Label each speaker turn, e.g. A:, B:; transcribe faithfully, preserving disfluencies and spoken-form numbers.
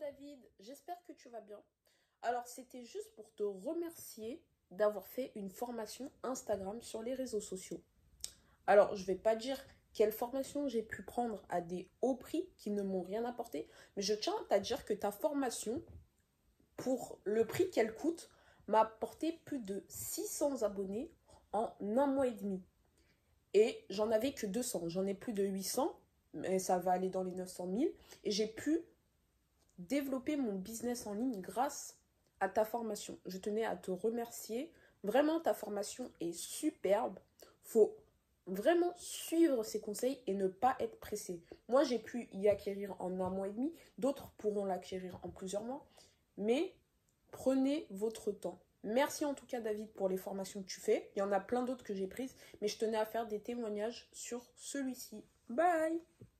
A: David, j'espère que tu vas bien. Alors, c'était juste pour te remercier d'avoir fait une formation Instagram sur les réseaux sociaux. Alors, je ne vais pas dire quelle formation j'ai pu prendre à des hauts prix qui ne m'ont rien apporté, mais je tiens à te dire que ta formation, pour le prix qu'elle coûte, m'a apporté plus de six cents abonnés en un mois et demi. Et j'en avais que deux cents, j'en ai plus de huit cents, mais ça va aller dans les neuf cent mille. Et j'ai pu développer mon business en ligne grâce à ta formation. Je tenais à te remercier. Vraiment, ta formation est superbe. Faut vraiment suivre ces conseils et ne pas être pressé. Moi, j'ai pu y acquérir en un mois et demi. D'autres pourront l'acquérir en plusieurs mois. Mais prenez votre temps. Merci en tout cas, David, pour les formations que tu fais. Il y en a plein d'autres que j'ai prises, mais je tenais à faire des témoignages sur celui-ci. Bye!